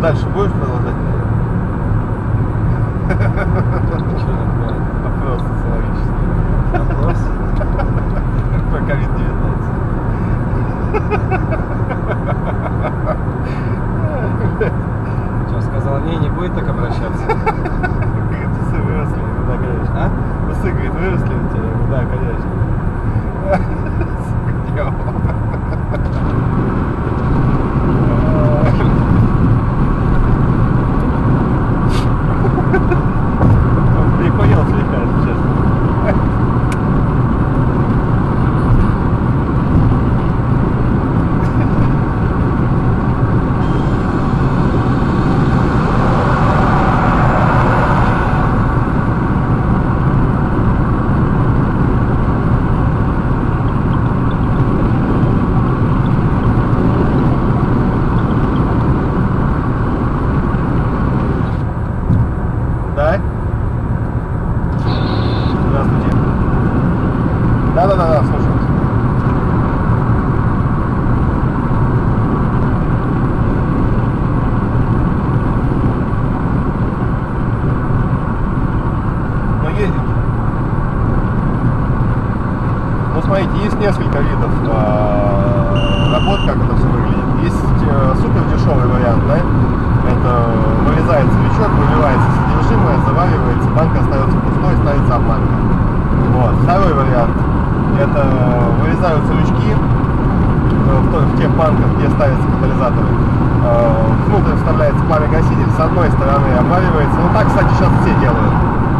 Дальше будешь продолжать? Вопрос социологический. Вопрос? Про COVID-19. Что, сказал, не будет так обращаться? Говорит, усы выросли. Да, конечно. А? Усы, говорит, выросли у тебя? Да, конечно. Прикоел слегка, если честно. Да? Здравствуйте. Да, слушаю. Ну, едем. Ну, смотрите, есть несколько видов работ, как это все выглядит. Есть супер дешевый вариант, да? Это вырезается лючок, выливается содержимое, заваривается, банка остается пустой, ставится обманка. Вот. Второй вариант. Это вырезаются лючки в тех банках, где ставятся катализаторы. Внутрь вставляется пламя-гаситель, с одной стороны обваривается. Ну так, кстати, сейчас все делают.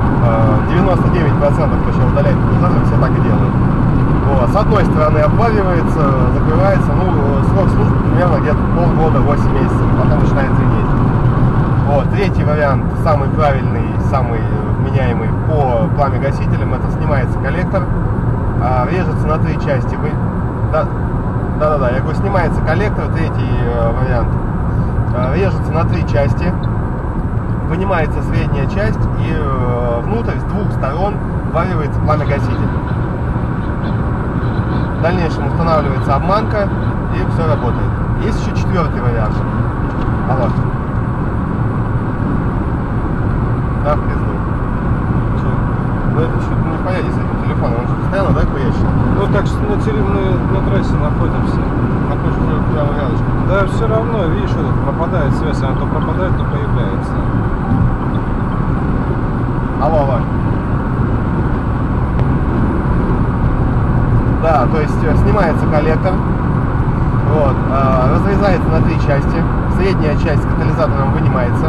99%, кто сейчас удаляет катализатор, все так и делают. Вот. С одной стороны обваривается, закрывается, ну, срок службы примерно где-то полгода, 8 месяцев, потом начинает звенеть. Вот. Третий вариант, самый правильный, самый вменяемый по пламя-гасителям, это снимается коллектор, режется на 3 части. Да, я говорю, снимается коллектор, третий вариант. Режется на 3 части, вынимается средняя часть и внутрь с 2 сторон вваривается пламя-гаситель. В дальнейшем устанавливается обманка и все работает. Есть еще 4-й вариант. Алло. Да, в пизду. Че? Ну это что-то не в порядке с этим телефоном, он же постоянно, да, курящий? Ну так что на трассе находимся. Находишься прямо рядышком. Да все равно, видишь, вот пропадает связь, она то пропадает, то появляется. Алло. Да, то есть снимается коллектор, вот, разрезается на 3 части, средняя часть с катализатором вынимается,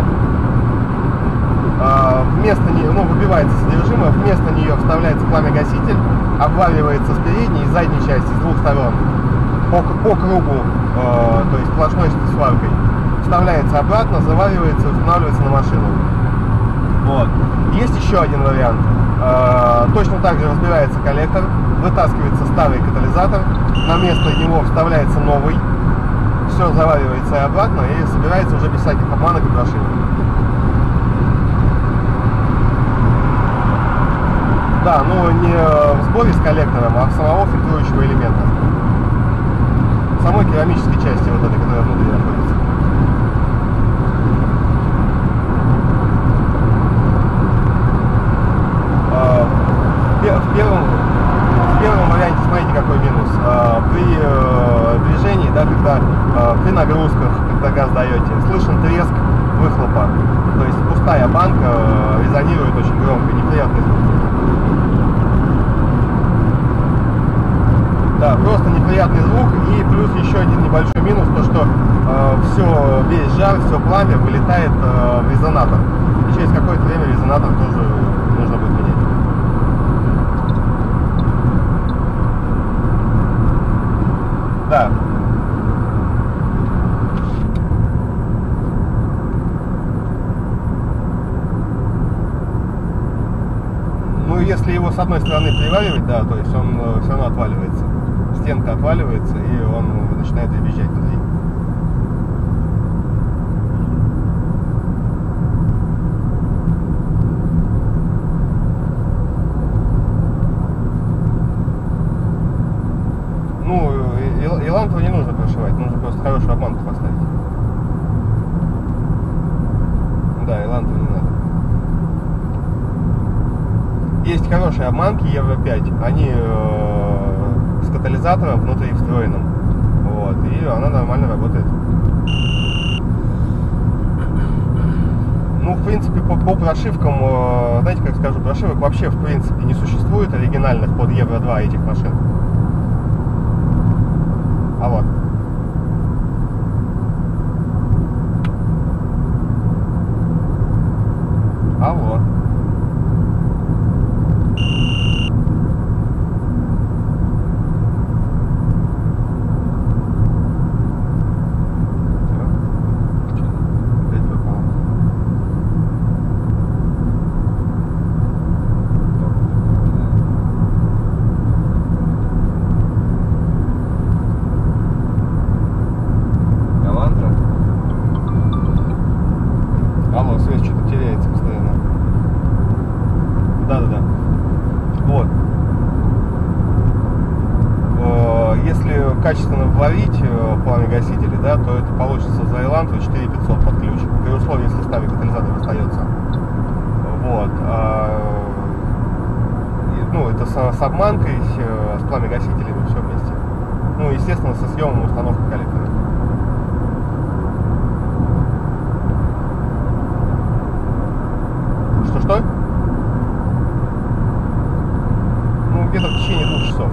вместо нее, выбивается содержимое, вместо нее вставляется пламя-гаситель, обваривается с передней и задней части, с 2 сторон, по кругу, то есть сплошной сваркой, вставляется обратно, заваривается и устанавливается на машину. Вот. Есть еще один вариант. Точно так же разбирается коллектор, вытаскивается старый катализатор, на место него вставляется новый, все заваривается и обратно, и собирается уже без всяких обманок и прошивок. Да, ну не в сборе с коллектором, а в самого фильтрующего элемента. Самой керамической части вот этой, которая внутри находится. В первом варианте, смотрите, какой минус. При движении, да, когда при нагрузках, когда газ даете, слышен треск выхлопа. То есть пустая банка резонирует очень громко, неприятный звук. Да, просто неприятный звук. И плюс еще один небольшой минус, то что весь жар, все пламя вылетает в резонатор. И через какое-то время резонатор тоже нужно будет менять. Да. Ну, если его с одной стороны приваривать, да, то есть он все равно отваливается. Стенка отваливается, и он начинает дребезжать внутри. Илантова не нужно прошивать, нужно просто хорошую обманку поставить. Да, Елантра не надо. Есть хорошие обманки Евро 5. Они с катализатором внутри встроенным. Вот, и она нормально работает. Ну, в принципе, по прошивкам, знаете, как скажу, прошивок вообще, в принципе, не существует оригинальных под Евро 2 этих машин. А вот. Алло. Алло, связь что-то теряется постоянно. Да-да-да. Вот. Если качественно варить пламя-гасители, да, то это получится за Елантру 4500 под ключ. При условии, если в ставе катализатор остается. Вот. Ну, это с обманкой, с пламя-гасителями, все вместе. Ну, естественно, со съемом и установкой коллектора. Что? Ну, где-то в течение 2 часов.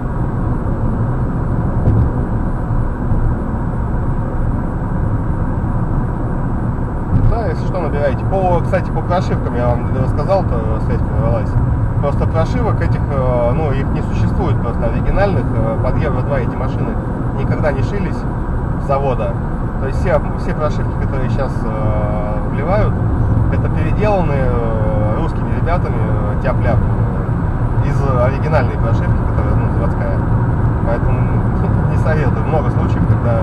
Да, если что, набирайте. Кстати, по прошивкам я вам не рассказал, то связь прервалась. Просто прошивок этих, ну, их не существует просто оригинальных. Под Евро 2 эти машины никогда не шились с завода. То есть все прошивки, которые сейчас вливают, это переделанные русскими ребятами тяп-ляп из оригинальной прошивки, которая, ну, заводская. Поэтому не советую. Много случаев, когда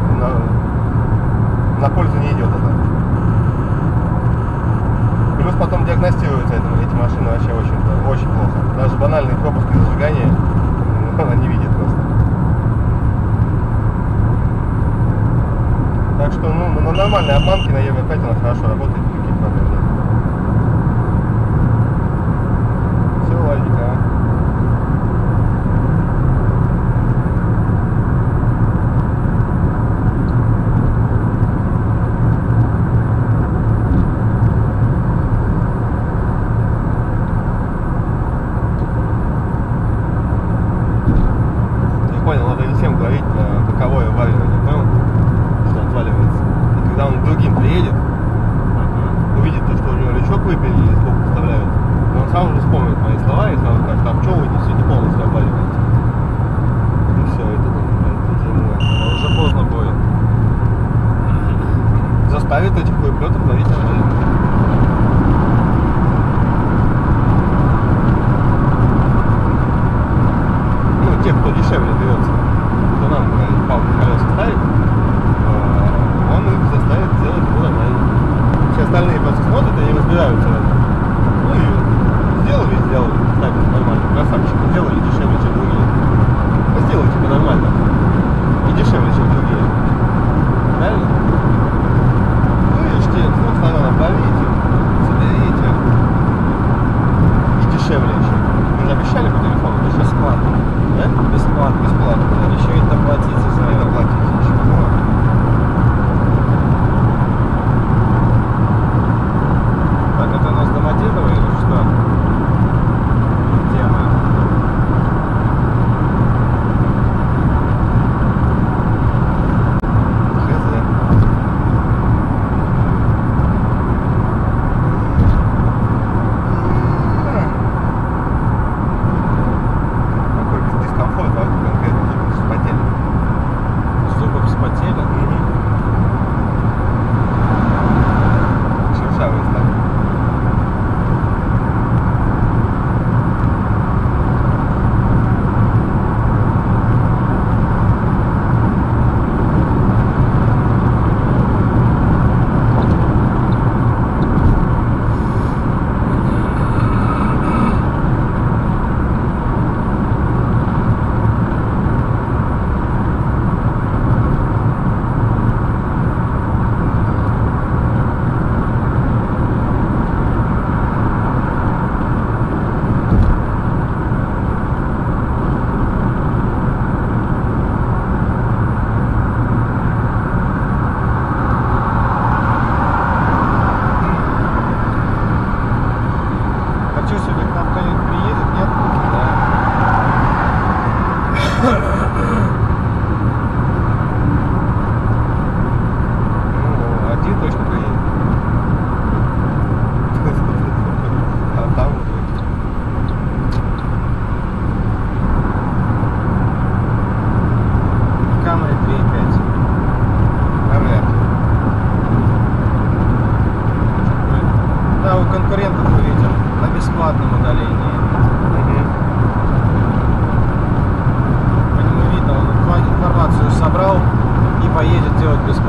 на пользу не идет это. Плюс потом диагностируются эти машины вообще очень плохо. Даже банальные пропуски зажигания она не видит просто. Так что, ну, на нормальной обманке на Евро 5 она хорошо работает, никаких проблем нет. Все, ладненько. Я понял, надо не всем говорить про боковое варивание, понял? Что отваливается. И когда он к другим приедет, увидит то, что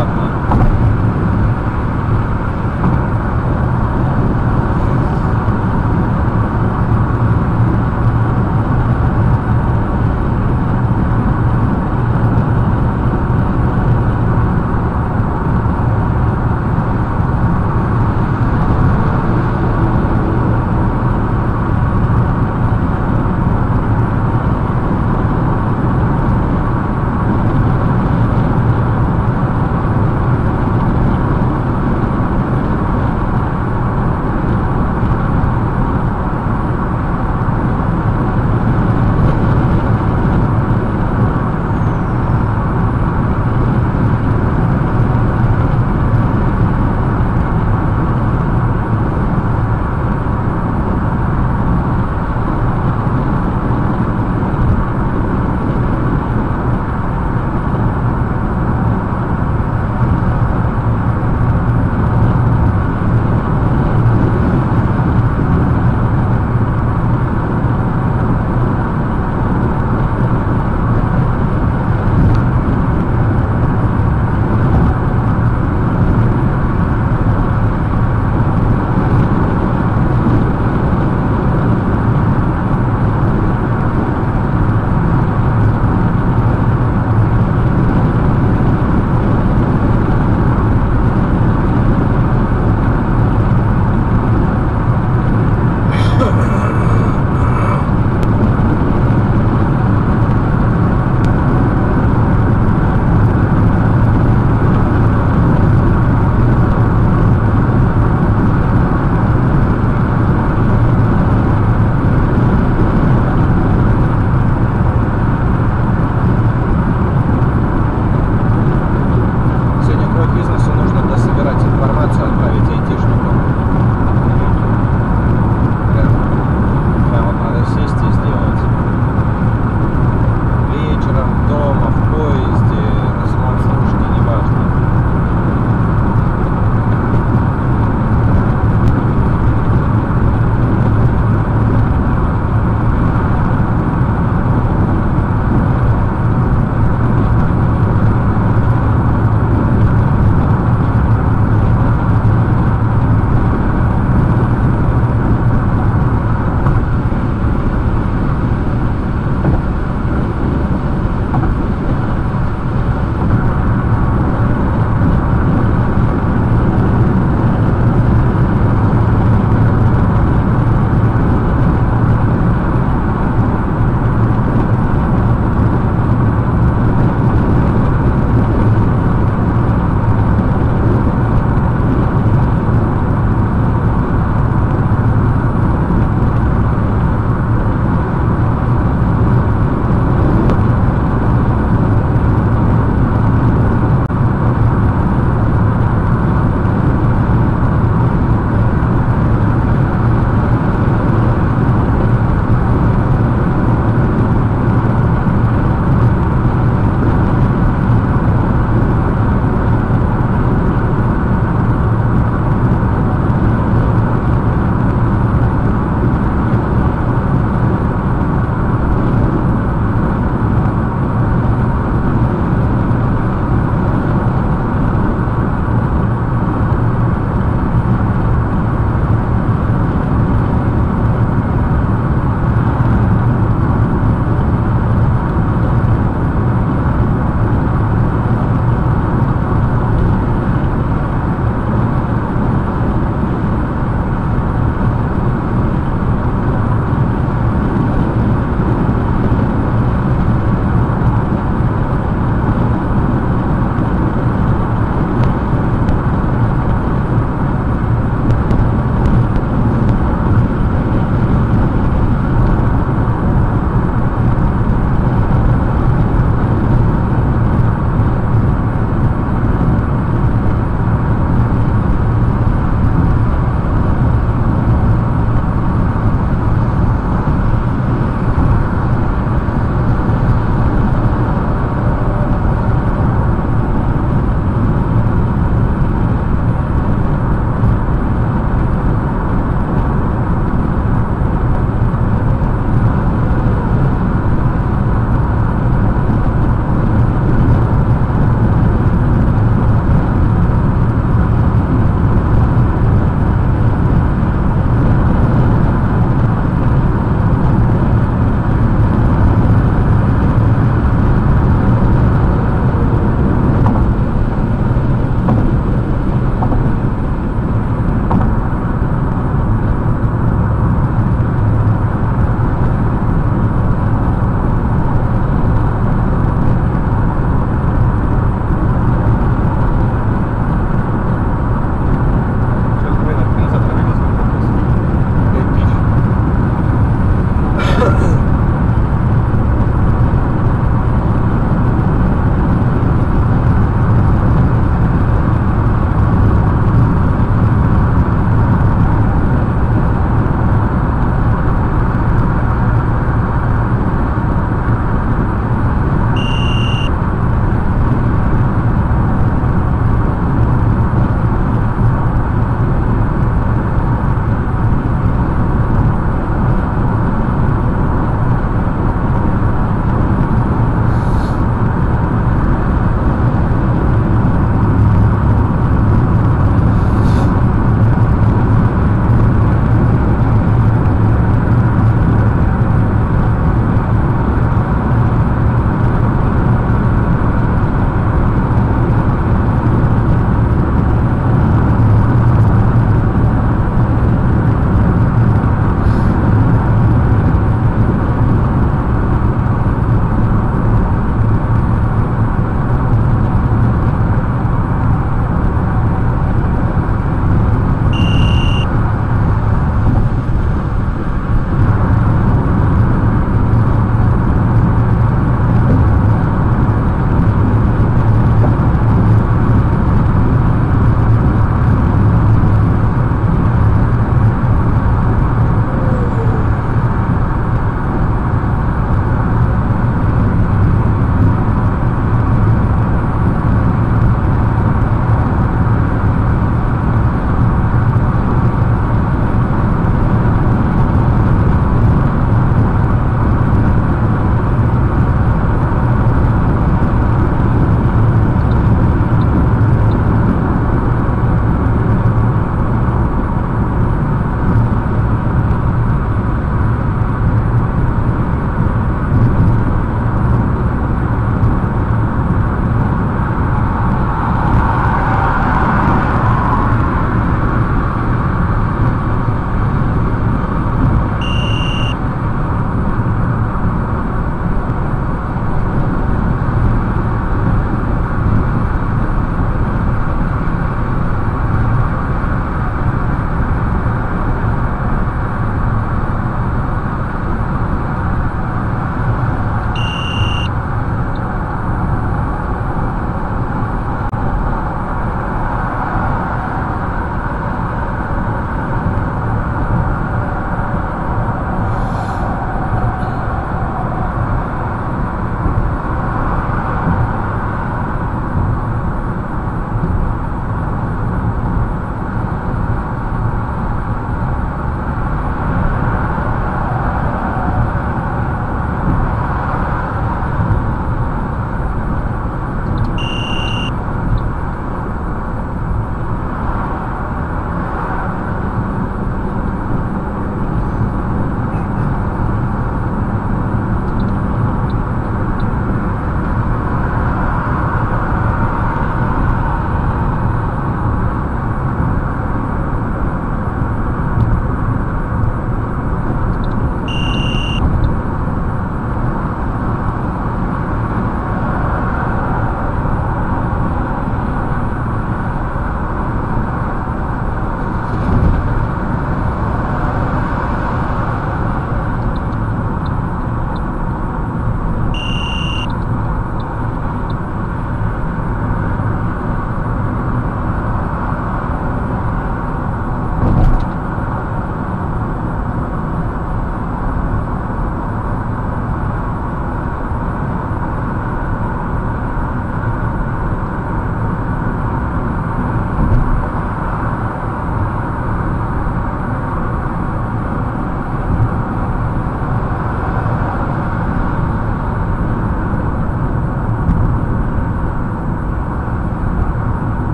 бесплатно.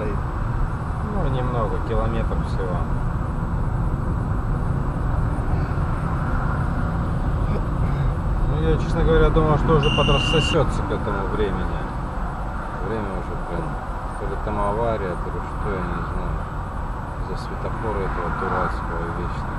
стоит? Ну, немного, километр всего. Ну, я, честно говоря, думал, что уже подрассосется к этому времени. Время уже, блин, то ли там авария, то ли что, я не знаю. За светофора этого дурацкого вечно.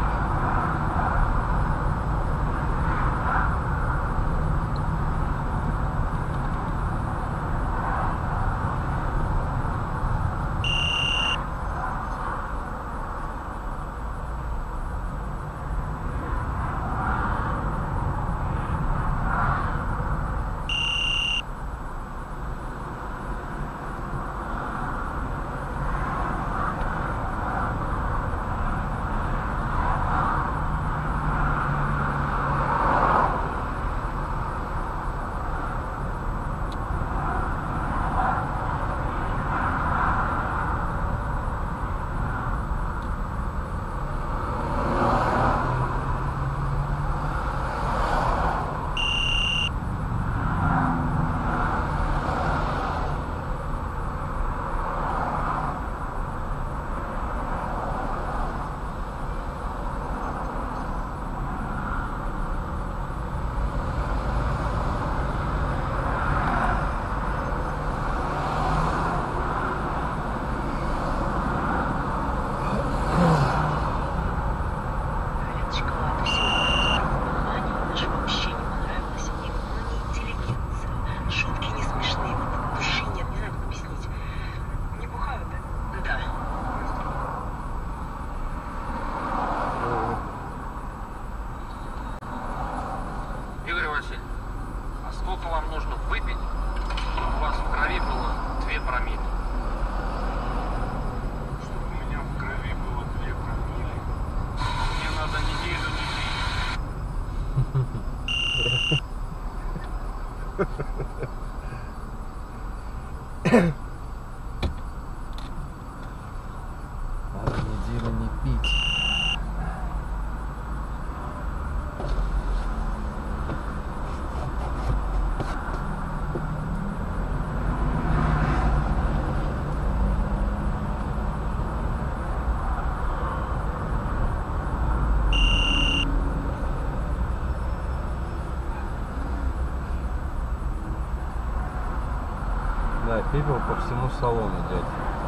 Надо неделю не пить. Да, пепел по всему салону, дядь.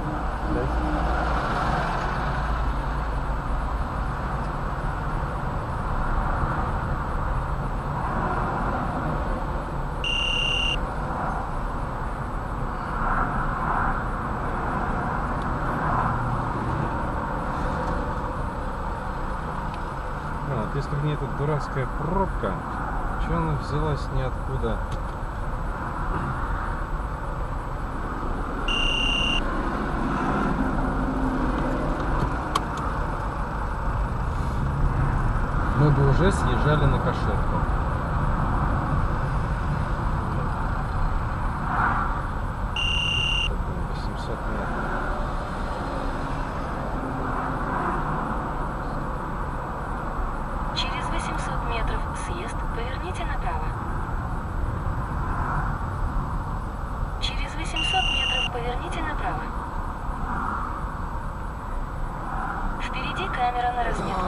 Вот если бы не эта дурацкая пробка, что она взялась ниоткуда? Мы бы уже съезжали на Каширку. Это 800 метров. Через 800 метров съезд, поверните направо. Через 800 метров поверните направо. Впереди камера на разметку.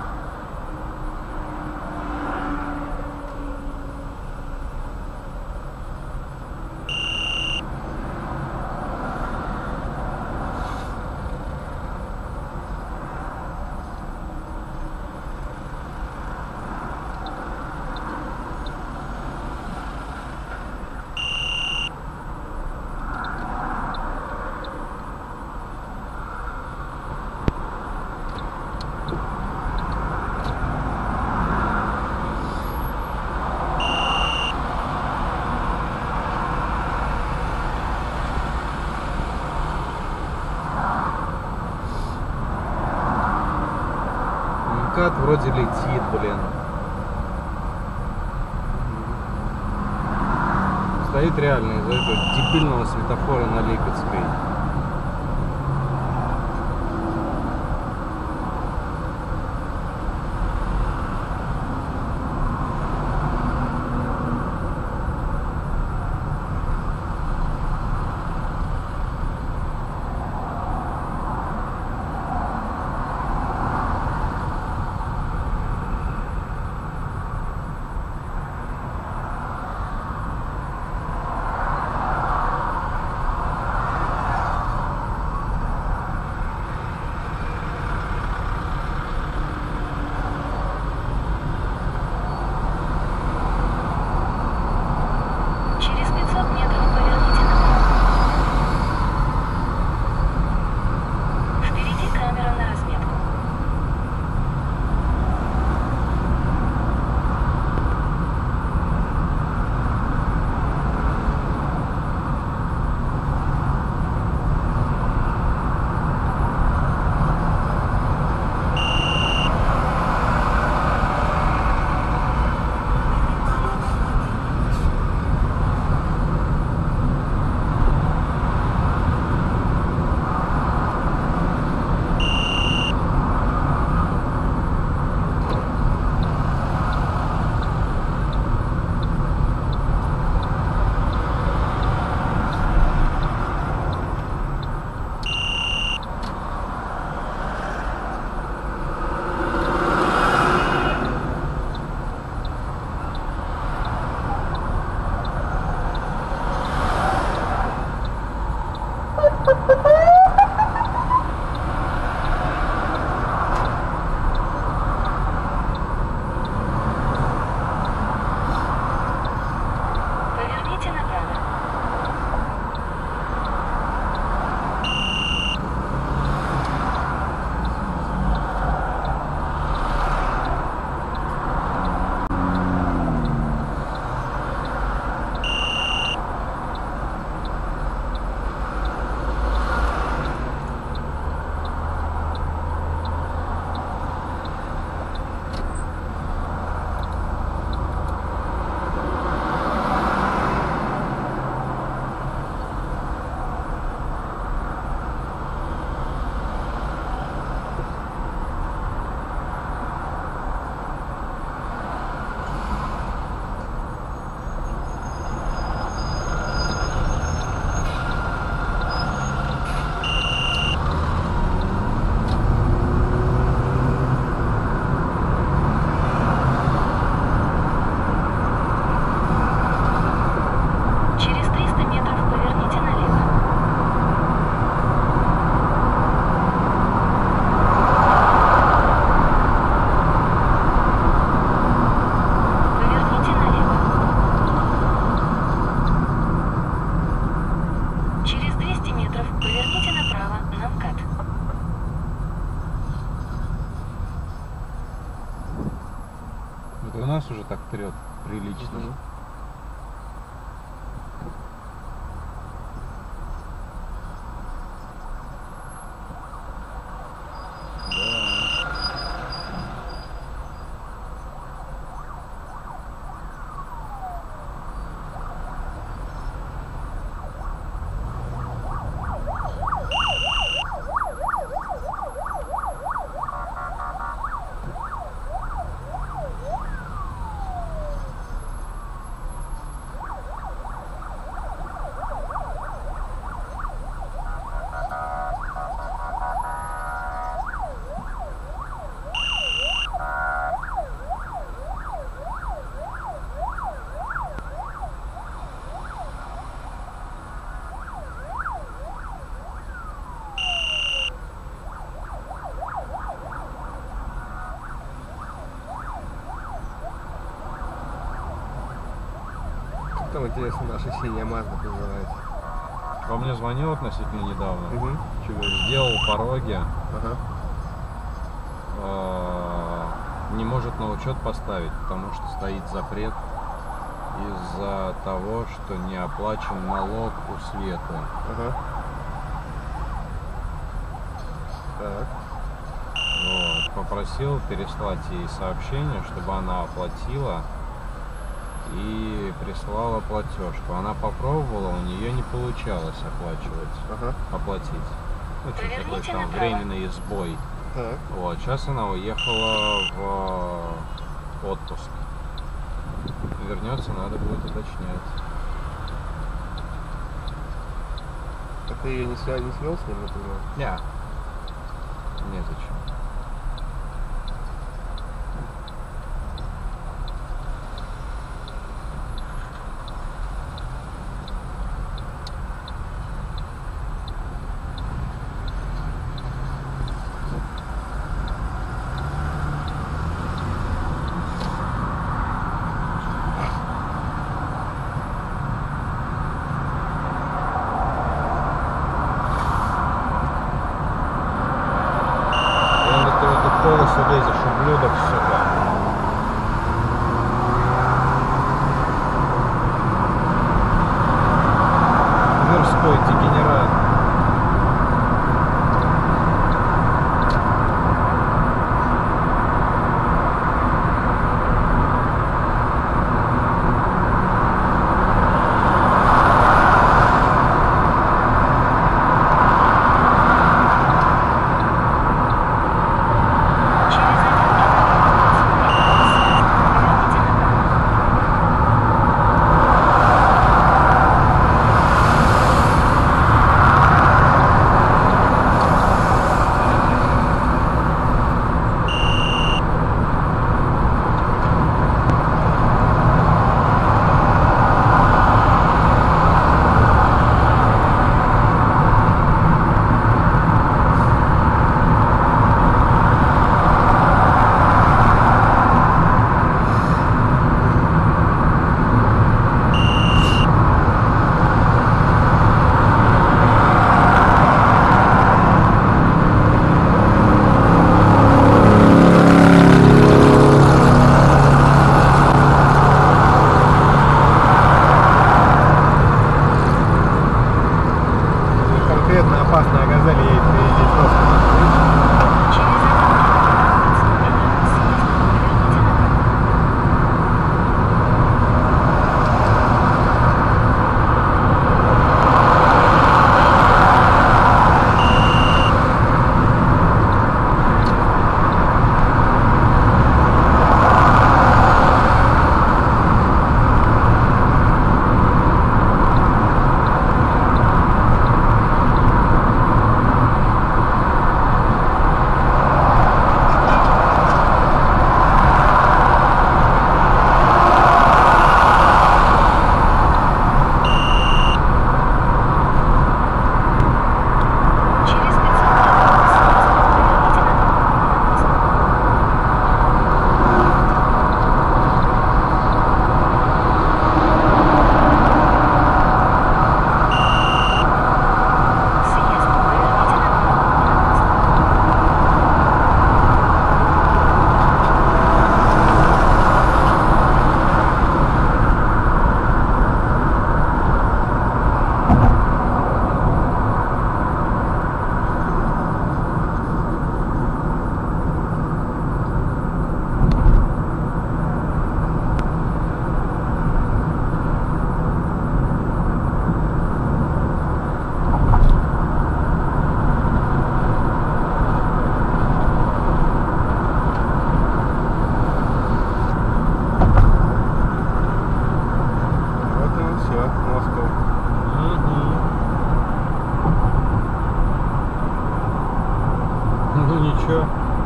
МКАД вроде летит, блин. Стоит реально из-за этого дебильного светофора на Липецкой. трет прилично. Мгм. Там, интересно, наша синяя Мазда называется. Ко мне звонил относительно недавно. Угу. Чего? Сделал пороги. Ага. Не может на учет поставить, потому что стоит запрет из-за того, что не оплачен налог у Светы. Ага. Так. Вот. Попросил переслать ей сообщение, чтобы она оплатила и прислала платежку. Она попробовала, у нее не получалось оплатить. Ну, что-то такой Поверните там направо. временный сбой. Так. Вот, сейчас она уехала в отпуск. Вернется, надо будет уточнять. Так ты ее не свел с ним, например? Не. Незачем.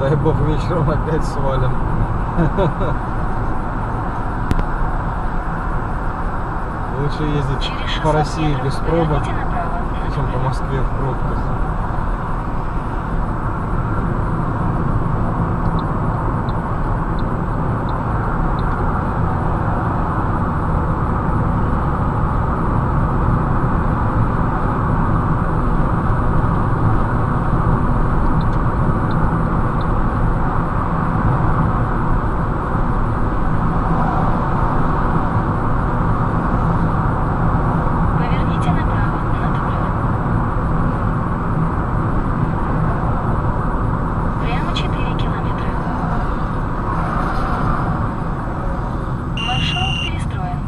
дай бог вечером опять свалим. Лучше ездить Через по 600 России метров без пробок, поверните направо. чем по Москве в пробках. Поверните направо на дублер. Прямо 4 километра. Маршрут перестроен.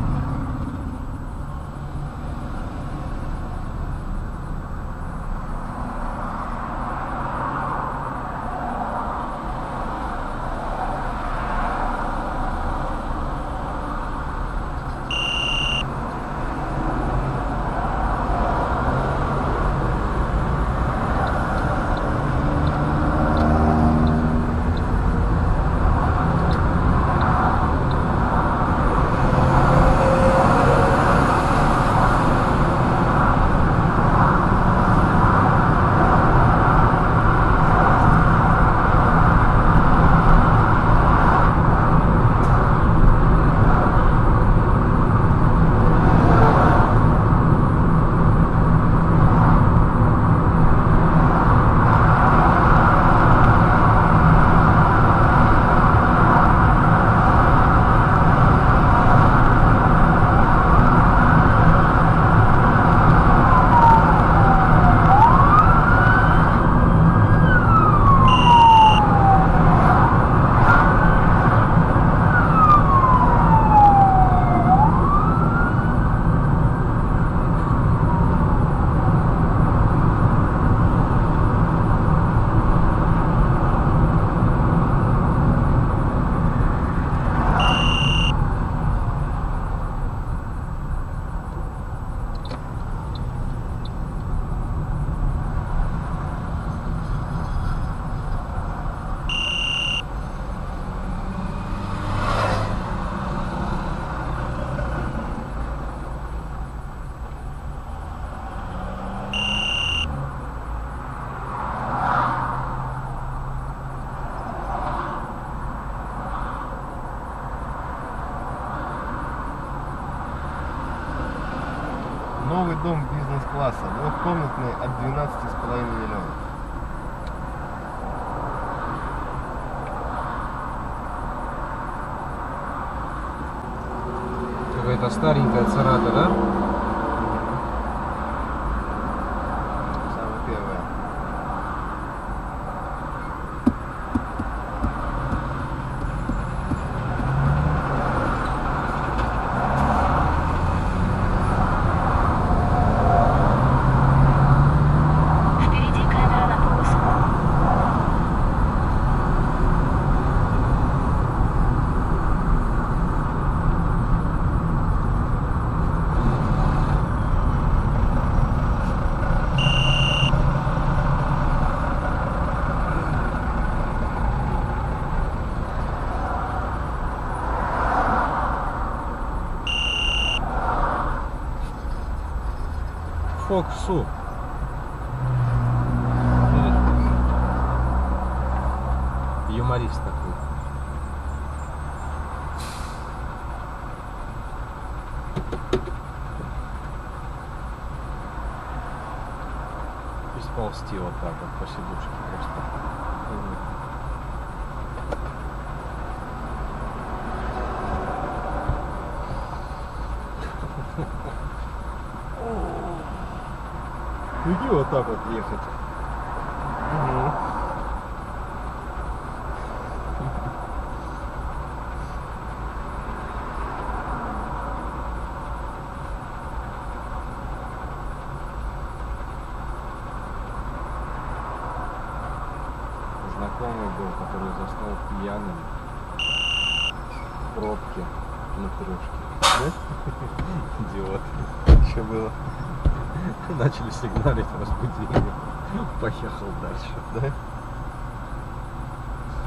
Новый дом бизнес-класса, двухкомнатный от 12,5 миллионов. Какая-то старенькая Церата, да? Самое первое. Впереди камера на полосу. Фоксу. Юморист такой. И сползти вот так вот по сидушке просто. Иди вот так вот ехать. Знакомый был, который заснул пьяным в пробке на кружке. Идиот. Что было? Начали сигналить, разбудили. Поехал дальше. Да?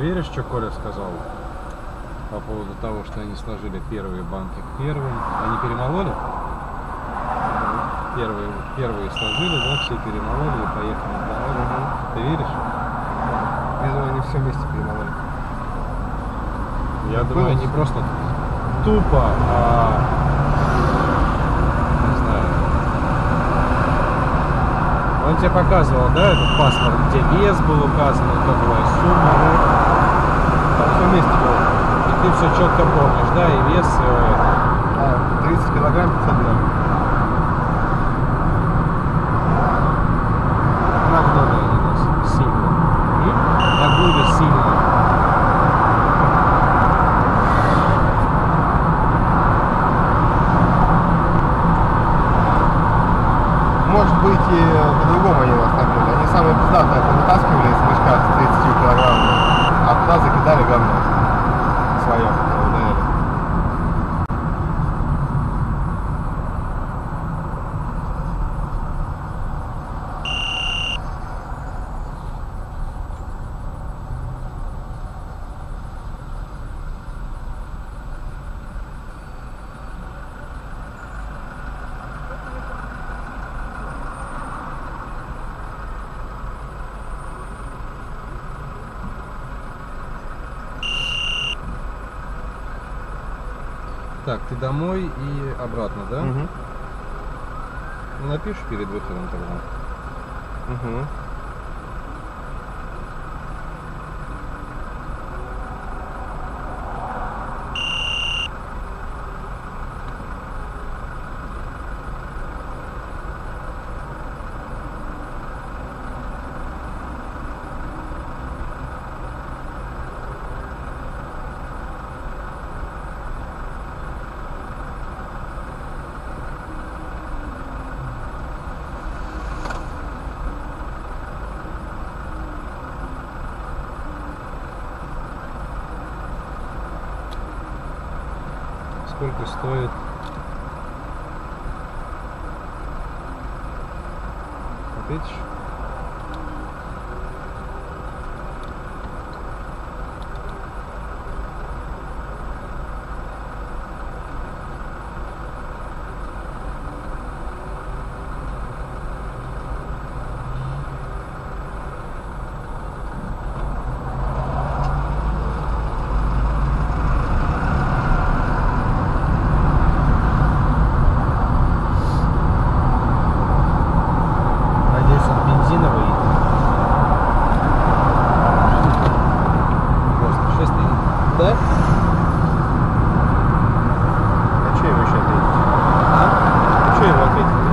веришь, что Коля сказал по поводу того, что они сложили первые банки к первым? Они перемололи? Первые сложили, да, все перемололи и поехали домой. Ты веришь? Я думаю, они все вместе перемололи. Я думаю, они просто тупо, не знаю. Он тебе показывал, да, этот паспорт, где вес был указан, итоговая сумма. Там все вместе было. И ты все четко помнишь, да, и вес. 30 килограмм, 500 грамм. Нагнули они нас сильно. Нагнули сильно. Может быть, и по-другому они нас нагнули. Они самые пиздатые вытаскивали из мешка с 30 килограммами, а туда закидали говно свое, которое ударили. Так, ты домой и обратно, да? Угу. Ну, напишешь перед выходом тогда. Угу. Сколько стоит? Ответишь? Надеюсь, он бензиновый. Просто 6 тысяч. Да? А что ему еще ответить? А что ему ответить?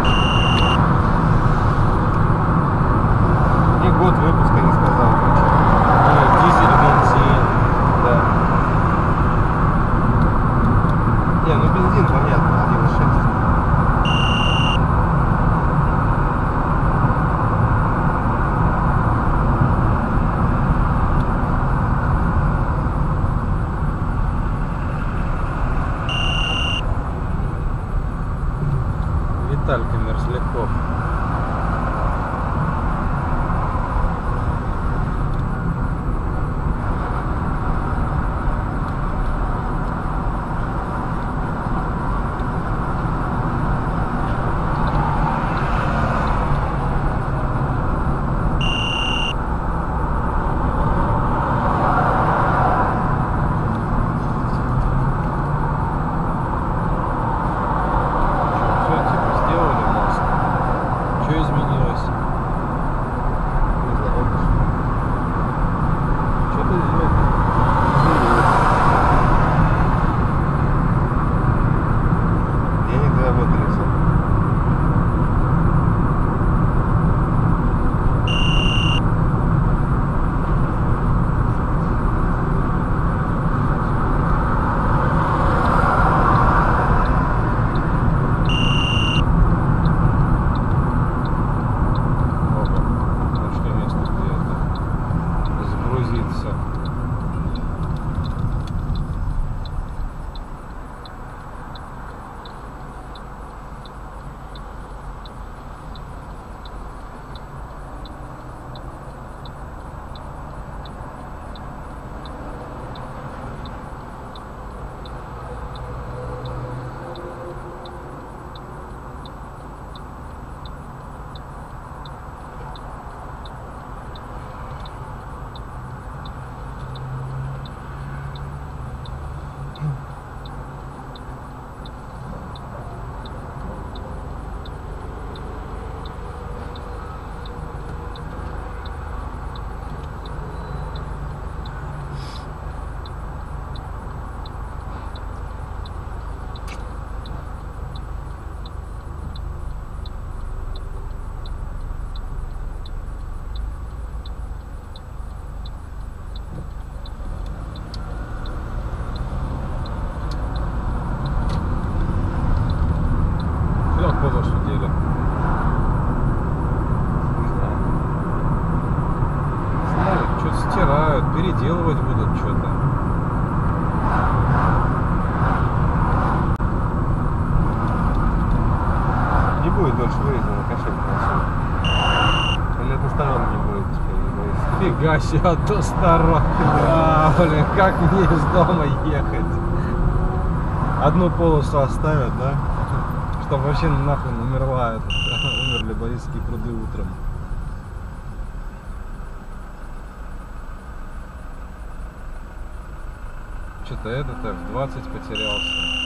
Ни год выпуска не сказал. Дизель, бензин. Да. Не, ну бензин понятно, 1,6. Виталька Мерзляков. Все, типа, сделали мост. полосу делят. Что-то стирают, переделывать будут что-то. Не будет больше вырезано кошелька. Или односторонний не будет теперь. Фига себе, односторонний. А, блин, как мне из дома ехать? Одну полосу оставят, да? Чтобы вообще нахуй умерла умерли Борисские пруды утром. Что-то этот F20 потерялся.